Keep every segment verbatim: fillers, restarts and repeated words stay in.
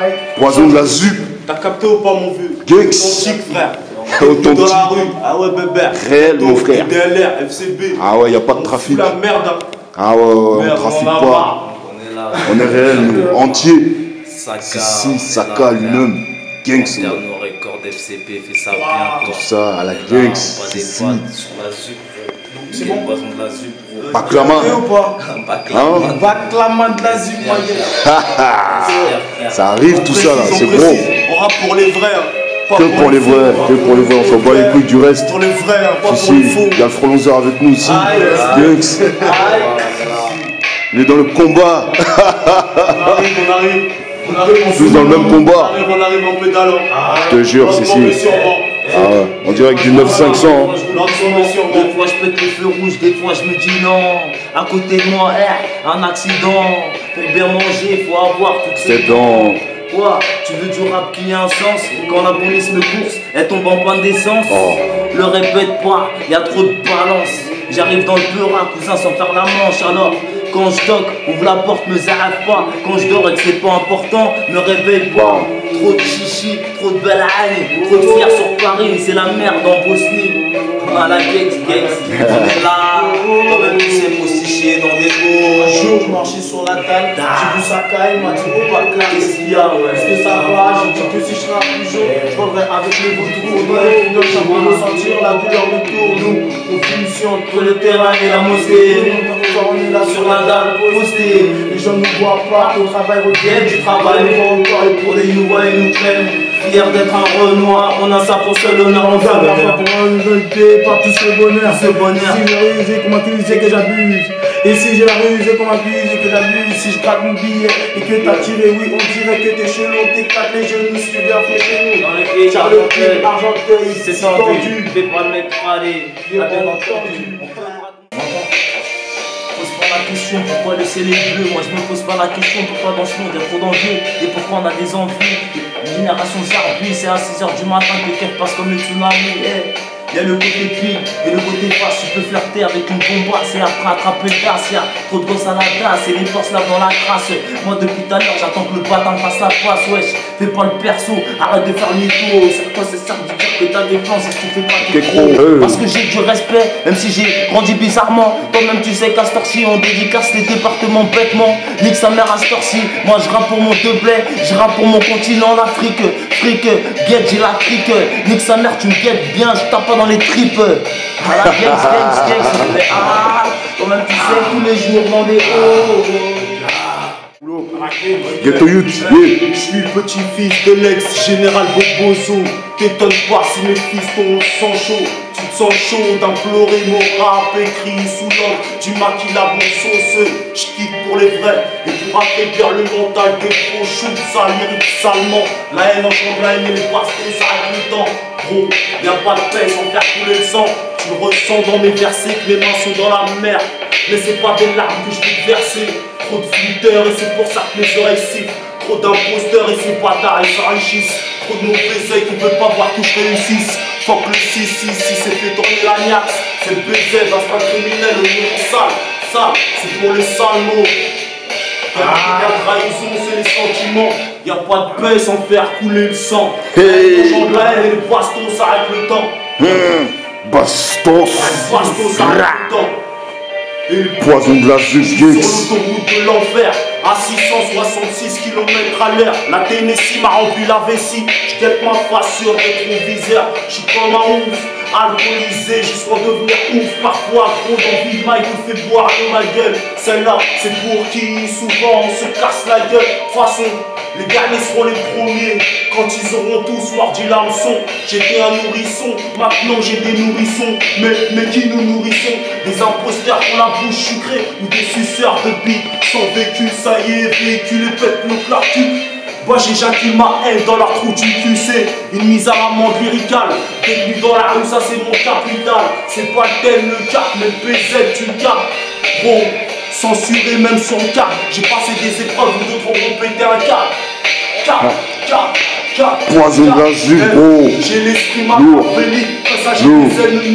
Poison de la zup. T'as capté ou pas mon vieux? Gex. Authentique frère. Authentique. Dans la rue. Ah ouais bébé. Réel mon frère. D L R, F C B. Ah ouais, y a pas de trafic. La merde. Ah ouais, ouais, on trafique pas. On est là. On est réel, nous, entier. Saka. Si, Saka lui-même. Gangs. Nos records d'F C P, fait ça bien. Tout ça, à la gangs. Pas des Si. potes sur la zup. C'est bon. Poison de la zup. Pas clama. ou pas? Hein? Baclama de la zup, moi. Ça arrive tout ça là, c'est gros. On rappe pour les vrais. Pas Que pour les vrais, que pour les vrais, on s'en bat les couilles du reste. Pour les vrais, pas Si, pour les si, faux. il y a le Frolonzeur avec nous aussi. Gangs. Il est dans le combat. On arrive, on arrive. On arrive, on Tous dans le même combat. On arrive, on arrive en pédalant. Je te jure, c'est si. Ah ouais, on dirait que du neuf cinq cents. Des fois je pète le feu rouge, des fois je me dis non. À côté de moi, eh, un accident. Pour bien manger, faut avoir toutes ces C'est dans. Quoi? Tu veux du rap qui a un sens? Quand la police me course, elle tombe en panne d'essence. Oh. Le répète pas, y a trop de balance. J'arrive dans le peurat, cousin, sans faire la manche. Alors, quand je toque, ouvre la porte, me zarave pas. Quand je dors et que c'est pas important, me réveille pas. Trop de chichi, trop de belles années, trop de fiers sur Paris, c'est la merde en Bosnie. Ah la Gex, Gex, on est là. Toi-même tu sais moi aussi chier dans des Un mots. jour, je marchais sur la table, j'ai vu Saka, il m'a dit oh pas clair, qu'est-ce qu'il y a, ouais. Est-ce que ça va? J'ai dit que si je serais un plus jeune, je prendrais avec les vautours. Dans les fingers, j'ai envie de sentir la couleur de tour. Nous, on finit ici entre le terrain et la mosquée. On est là sur la dalle postée. Les gens ne voient pas, au travail reviennent du travail. On va encore et pour les nous voient et nous crèvent. Fier d'être un Renoir, on a ça pour seul honneur. On garde la foi pour un vérité, pas plus le bonheur. Ce bonheur. Si j'ai rusé, qu'on m'accuse et que j'abuse. Et si j'ai la ruse et qu'on m'accuse et que j'abuse. Si je gratte mon billet et que t'as tiré, oui, on dirait que t'es chelou. T'éclates les genoux, si tu viens fait chez nous. Dans les pays Charlotte, d'Argenteuil, Argenteuil, c'est tendu, fais pas le mec râler. T'as bien entendu. Pose pas la question pourquoi laisser les bleus. Moi je me pose pas la question pourquoi dans ce monde il y a trop d'enjeux et pourquoi on a des envies. Une génération zarbi, c'est à six heures du matin que quelqu'un passe comme le tsunami. Hey. Y'a le côté pile et le côté face, tu peux flirter avec une bombasse et après attraper le gaz. Y'a trop de gosses à la tasse et les forces là dans la crasse. Moi depuis tout à l'heure j'attends que le bâtard fasse la passe. Wesh, fais pas le perso, arrête de faire le mytho. C'est quoi c'est ça de dire que t'as des plans si tu fais pas tes gros. Parce que j'ai du respect, même si j'ai grandi bizarrement. Toi-même tu sais qu'à cette heure-ci on dédicace les départements bêtement. Nique sa mère à cette heure-ci, moi je rappe pour mon teblé, je rappe pour mon continent l'Afrique. Fric, guette j'ai la crique. Nique sa mère tu me guettes bien, je tape pas dans les tripes. À la gangs, gangs, gangs, ah, quand même tu sais tous les jours dans des hauts. Ghetto Youth, yeah. Je suis le petit-fils de l'ex-général Bobozo. T'étonnes pas si mes fils sont chaud. Tu te sens chaud d'implorer mon rap écrit sous l'ordre du maquillage sauceux. J'quitte pour les vrais et pour affaiblir le mental des faux choux. Ça lyrique salement, la haine enchante la haine et les pastés, ça arrive le temps. Gros, y'a pas de paix sans faire couler le sang. Tu le ressens dans mes versets que mes mains sont dans la mer. Mais c'est pas des larmes que je vais te verser. Trop de flouteurs et c'est pour ça que mes oreilles sifflent. Trop d'imposteurs et ces bâtards ils s'enrichissent. Trop de mauvais oeils qui veulent pas voir que je réussisse. Fuck le six six si c'est fait tourner la niaque. C'est le B Z, un pas criminel au nom sale. Ça, c'est pour les sales mots. La trahison, c'est les sentiments. Y'a pas de paix sans faire couler le sang. Hey. Les gens de la haine et les bastos, ça arrête le temps. Mmh. Bastos. Les bastos, ça arrête le temps. Et le Poison de la zup, sur Gex. l'autoroute de l'enfer, à six cent soixante-six kilomètres à l'heure, la Tennessee m'a rempli la vessie. J'guette ma face sur le rétroviseur, j'suis comme un ouf, alcoolisé jusqu'à devenir ouf. Parfois trop d'envie de maille te fait boire de ma gueule. Celle-là, c'est pour qui souvent on se casse la gueule. De toute façon, les derniers seront les premiers quand ils auront tous mordi l'hameçon. J'étais un nourrisson, maintenant j'ai des nourrissons. Mais, mais qui nous nourrissons? Des imposteurs pour la bouche sucrée ou des suceurs de bite sans vécu. Ça y est, véhicule et pète le clartu. Moi j'éjacule ma haine dans la trou du cul. C'est une mise à l'amende lyricale. Détenu dans la rue, ça c'est mon capital. C'est pas le tel le cap, mais le P Z tu le capes. Gros, censuré même sur le cap. J'ai passé des épreuves où d'autres ont pété un cap. Cap, cap, cap. Poison de la zup, Hey, gros. j'ai l'esprit Lourd. machiavélique, ça j'ai Lourd. des ennemis.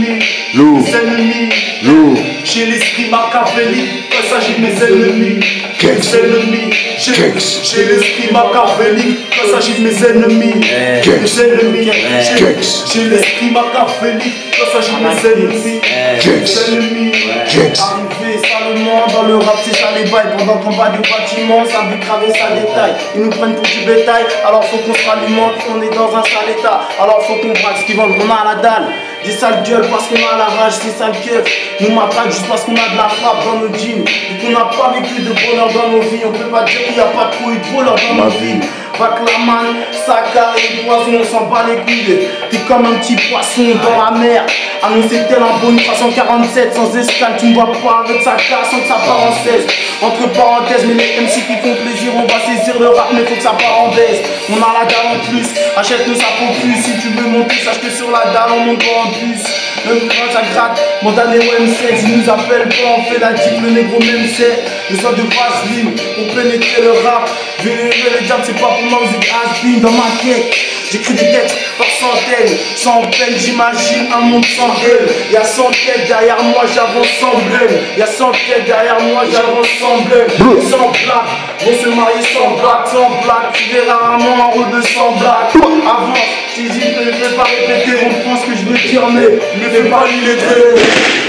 Lourd. mes ennemis. Lourd. J'ai l'esprit machiavélique quand il s'agit de mes ennemis. Kex. Mes ennemis. J'ai Kex. j'ai l'esprit machiavélique quand il s'agit de mes ennemis. Kex. Mes ennemis. J'ai Kex. j'ai l'esprit machiavélique quand il s'agit de mes ennemis. Kex. Mes ennemis. Kex. Arrivé salement dans le rap, c'est ça les bails. Pendant qu'on va du bâtiment, ça veut graver ça détail. Ils nous prennent pour du bétail, alors faut qu'on se ralimente. On est dans un sale état, alors faut qu'on braque ce qu'ils vendent. On a la dalle, des sales gueules parce qu'on a la rage, des sales gueules. Nous m'attaquent juste parce qu'on a de la frappe dans nos jeans. Et qu'on n'a pas vécu de bonheur dans nos vies. On peut pas dire qu'il n'y a pas trop eu de bonheur dans nos vies. Baclaman, Saka et poison, on s'en bat les couilles. T'es comme un petit poisson dans la mer. Annoncé tel un bonus trois cent quarante-sept sans escale. Tu me vois pas avec sa casse sans que ça part en seize. Entre parenthèses, mais les M C qui font plaisir, on va saisir le rap, mais faut que ça part en baisse. On a la dalle en plus, achète-le ça pour plus. Si tu veux monter, sache que sur la dalle on monte pas en plus. Même quand ça gratte, mon dernier O M seize, ils nous appellent pas, on fait la dip, le négro même c'est. Besoin de vaseline pour pénétrer le rap. Vénérer les diables, c'est pas pour ma musique has-been dans ma tête. J'écris des textes par centaines, sans peine j'imagine un monde sans haine. Y'a cent têtes derrière moi, j'avance sans blême. Y'a cent têtes derrière moi, j'avance sans blême. Sans blague, vont se marier sans blague, sans blague. Tu verras rarement un rôle de sans blague. Avant, j'ai dit ne le fais pas répéter, on pense que je veux dire mais ne le fais pas l'illettré.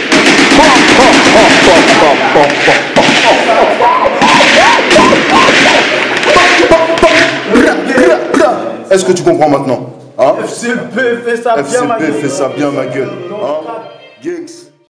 Est-ce que tu comprends maintenant, hein? F C B fait ça bien ma gueule. F C B fait ça bien ma gueule, hein? Gangs.